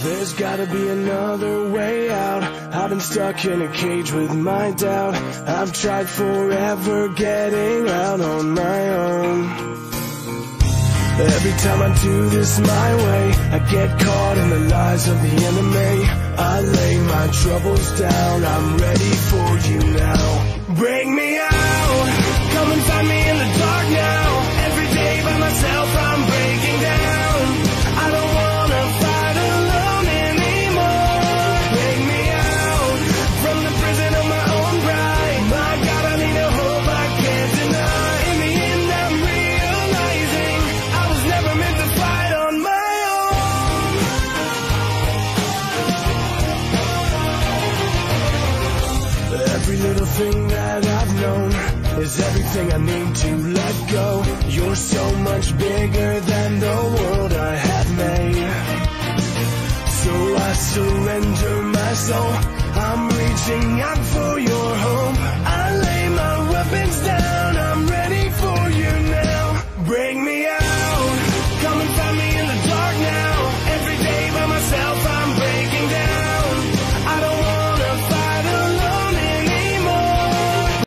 There's gotta be another way out. I've been stuck in a cage with my doubt. I've tried forever getting out on my own. Every time I do this my way, I get caught in the lies of the enemy. I lay my troubles down, I'm ready for you now. Bring me out, come and find me in the dark now. Every day by myself I'm breaking down. I don't wanna fight alone anymore. Bring me out from the prison of my own pride. My God, I need a hope I can't deny. In the end I'm realizing I was never meant to fight on my own. Every little thing that I've known is everything I need to let go. You're so much bigger than the world I have made. So I surrender my soul. I'm reaching out for